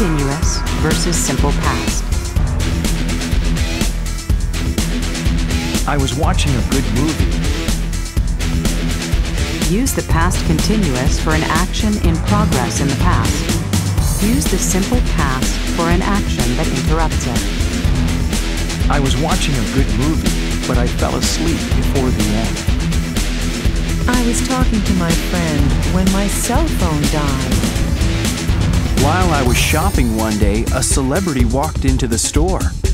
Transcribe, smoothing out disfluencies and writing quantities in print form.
continuous versus simple past. I was watching a good movie. Use the past continuous for an action in progress in the past. Use the simple past for an action that interrupts it. I was watching a good movie, but I fell asleep before the end. I was talking to my friend when my cell phone died. While I was shopping one day, a celebrity walked into the store.